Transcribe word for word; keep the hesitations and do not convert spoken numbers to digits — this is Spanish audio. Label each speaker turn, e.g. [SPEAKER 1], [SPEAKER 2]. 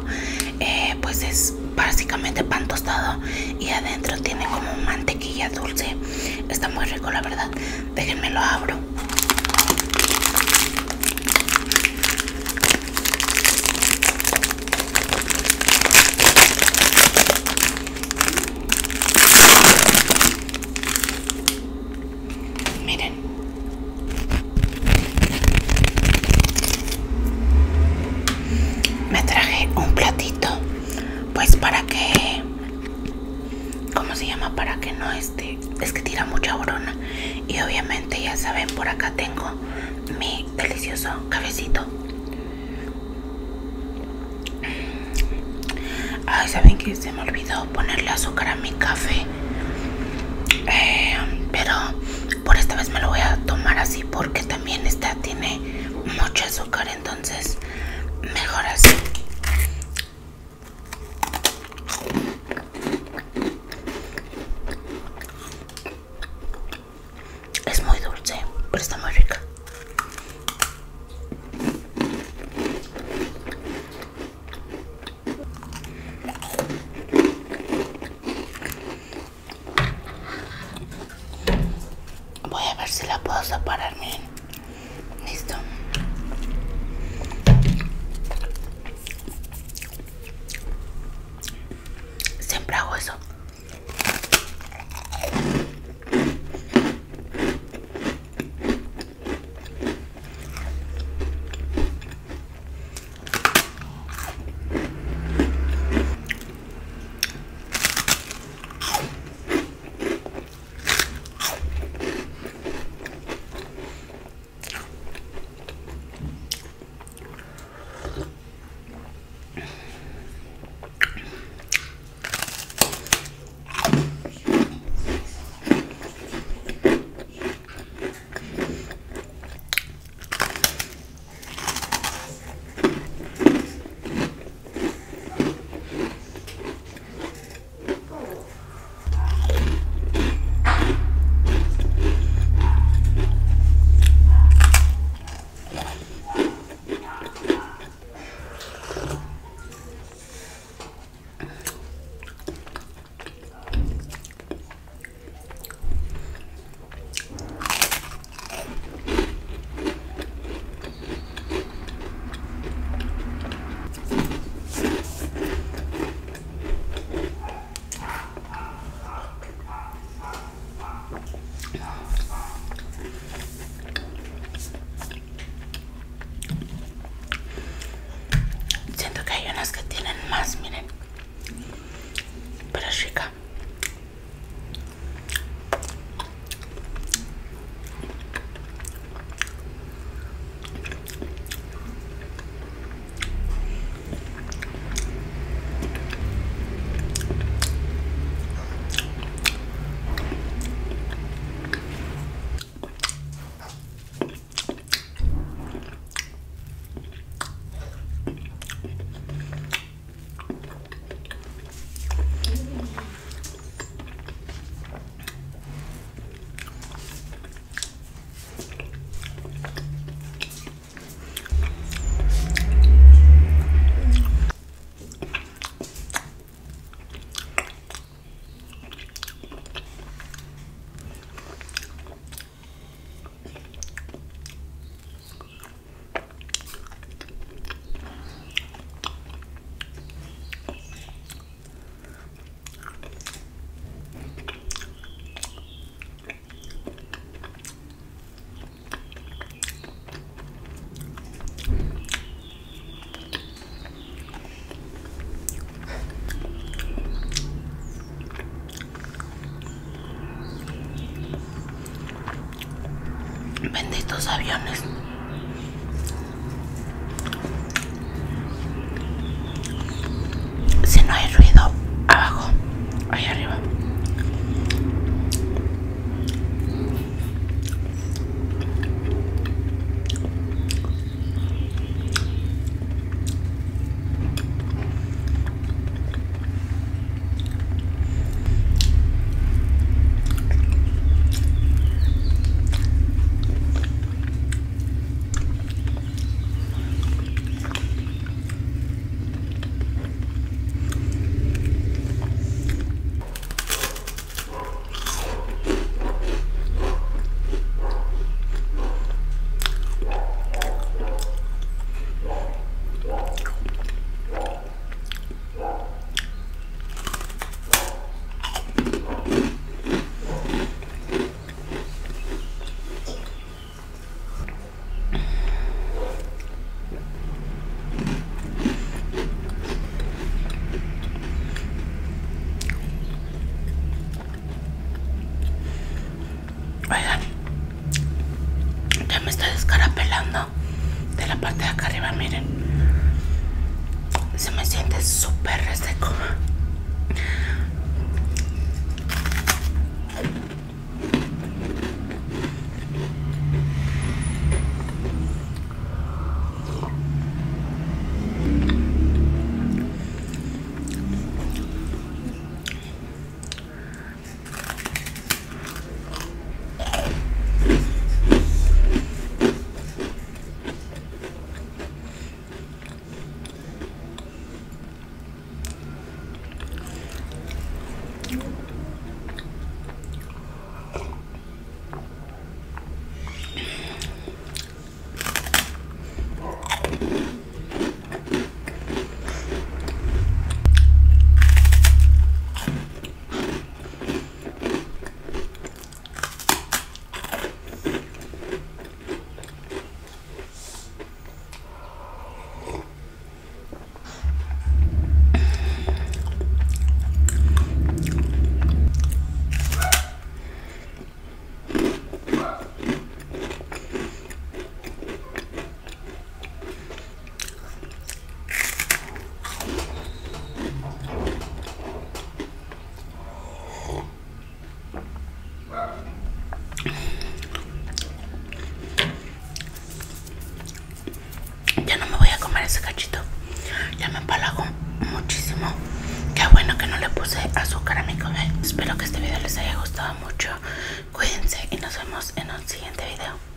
[SPEAKER 1] tengo eh, pues es básicamente pan tostado y adentro tiene como mantequilla dulce. Está muy rico, la verdad. Déjenme lo abro. Miren. Me traje un platito, pues para que, ¿cómo se llama? Para que no esté, es que tira mucha brona. Y obviamente ya saben, por acá tengo mi delicioso cafecito. Ay, ¿saben que se me olvidó ponerle azúcar a mi café? Eh, pero por esta vez me lo voy a tomar así porque también esta tiene mucho azúcar, entonces mejor así. Es muy dulce, pero está muy rica. Voy a ver si la puedo separar, miren. Listo. Siempre hago eso. Siento que hay unas que tienen más, miren. Pero es rica. Benditos aviones. Si no hay ruido abajo, ahí arriba. la parte de acá arriba, miren, se me siente súper reseco. Ya no me voy a comer ese cachito, ya me empalago muchísimo. Qué bueno que no le puse azúcar a mi café. Espero que este video les haya gustado mucho. Cuídense y nos vemos en un siguiente video.